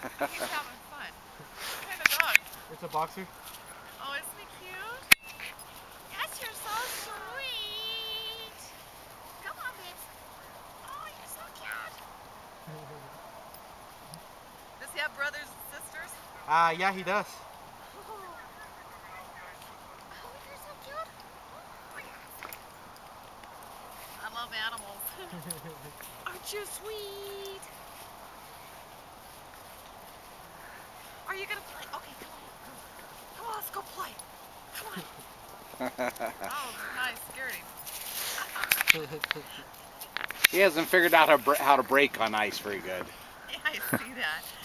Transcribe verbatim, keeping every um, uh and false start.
He's having fun. What kind of dog? It's a boxer. Oh, isn't he cute? Yes, you're so sweet. Come on, babes. Oh, you're so cute. Does he have brothers and sisters? Ah, uh, yeah, he does. Oh, oh you're so cute. Oh, yes. I love animals. Aren't you sweet? Are you gonna play? Okay, come on. Come on, let's go play. Come on. Oh, nice. Scared him. He hasn't figured out how, how to brake on ice very good. Yeah, I see that.